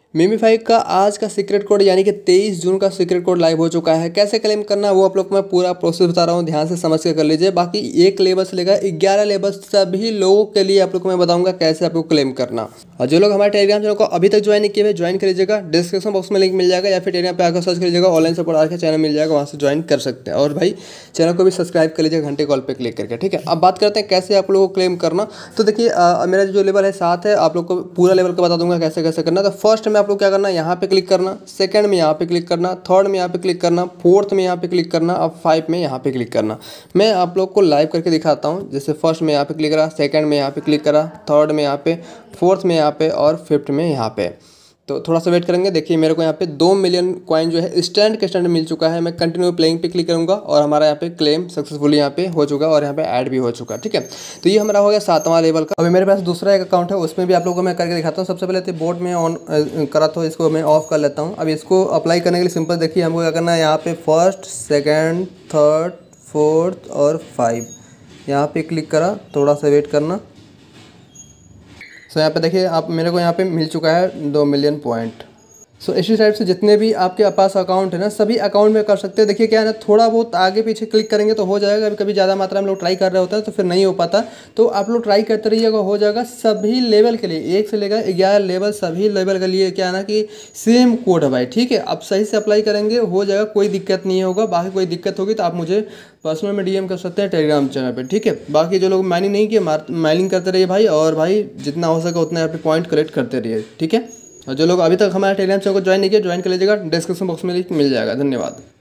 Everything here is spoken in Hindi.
मीमीफाई का आज का सीक्रेट कोड यानी कि 23 जून का सीक्रेट कोड लाइव हो चुका है। कैसे क्लेम करना वो आप लोग को मैं पूरा प्रोसेस बता रहा हूँ, ध्यान से समझ के कर लीजिए। बाकी एक लेवल से लेकर 11 लेवल सभी लोगों के लिए आप लोग को मैं बताऊंगा कैसे आपको क्लेम करना। और जो लोग हमारे टेलीग्राम चैनल को अभी तक ज्वाइन नहीं किए हुए ज्वाइन कर लीजिएगा, डिस्क्रिप्शन बॉक्स में लिंक मिल जाएगा, या फिर टेलीग्राम पे आकर सर्च कर लीजिएगा, ऑनलाइन सपोर्ट आकर चैनल मिल जाएगा, वहाँ से ज्वाइन कर सकते हैं। और भाई चैनल को भी सब्सक्राइब कर लीजिएगा घंटे कॉल पर क्लिक करके, ठीक है। अब बात करते हैं कैसे आप लोगों को क्लेम करना। तो देखिए मेरा जो लेवल है 7 है, आप लोग को पूरा लेवल को बता दूंगा कैसे कैसे करना। तो फर्स्ट में आप लोग क्या करना, यहाँ पे क्लिक करना, सेकंड में यहाँ पे क्लिक करना, थर्ड में यहाँ पे क्लिक करना, फोर्थ में यहाँ पे क्लिक करना, अब 5 में यहाँ पे क्लिक करना। मैं आप लोग को लाइव करके दिखाता हूँ। जैसे फर्स्ट में यहाँ पे क्लिक करा, सेकंड में यहाँ पे क्लिक करा, थर्ड में यहाँ पे, फोर्थ में यहाँ पे और फिफ्थ में यहाँ पे। तो थोड़ा सा वेट करेंगे। देखिए मेरे को यहाँ पे 2 मिलियन कॉइन जो है स्टैंड के स्टैंड मिल चुका है। मैं कंटिन्यू प्लेइंग पे क्लिक करूँगा और हमारा यहाँ पे क्लेम सक्सेसफुली यहाँ पे हो चुका है और यहाँ पे ऐड भी हो चुका है, ठीक है। तो ये हमारा हो गया 7वां लेवल का। अभी मेरे पास दूसरा एक अकाउंट है, उसमें भी आप लोगों को मैं करके दिखाता हूँ। सबसे पहले तो बोर्ड में ऑन करा, तो इसको मैं ऑफ कर लेता हूँ। अब इसको अप्लाई करने के लिए सिंपल देखिए हमको क्या करना है, यहाँ पे फर्स्ट, सेकेंड, थर्ड, फोर्थ और 5 यहाँ पे क्लिक करा, थोड़ा सा वेट करना। यहाँ पे देखिए आप मेरे को यहाँ पे मिल चुका है 2 मिलियन पॉइंट। इसी टाइप से जितने भी आपके पास अकाउंट है ना, सभी अकाउंट में कर सकते हैं। देखिए क्या है ना, थोड़ा बहुत आगे पीछे क्लिक करेंगे तो हो जाएगा। कभी कभी ज़्यादा मात्रा में लोग ट्राई कर रहे होते हैं तो फिर नहीं हो पाता। तो आप लोग ट्राई करते रहिएगा, हो जाएगा। सभी लेवल के लिए 1 से लेकर 11 लेवल सभी लेवल के लिए क्या है ना कि सेम कोड है भाई, ठीक है। आप सही से अप्लाई करेंगे हो जाएगा, कोई दिक्कत नहीं होगा। बाकी कोई दिक्कत होगी तो आप मुझे पर्सनल में DM कर सकते हैं टेलीग्राम चैनल पर, ठीक है। बाकी जो लोग माइनिंग नहीं किए माइनिंग करते रहिए भाई, और भाई जितना हो सके उतना यहाँ पे पॉइंट कलेक्ट करते रहिए, ठीक है। और जो लोग अभी तक हमारे टेलीग्राम चैनल को ज्वाइन नहीं किया ज्वाइन कर लीजिएगा, डिस्क्रिप्शन बॉक्स में लिंक मिल जाएगा। धन्यवाद।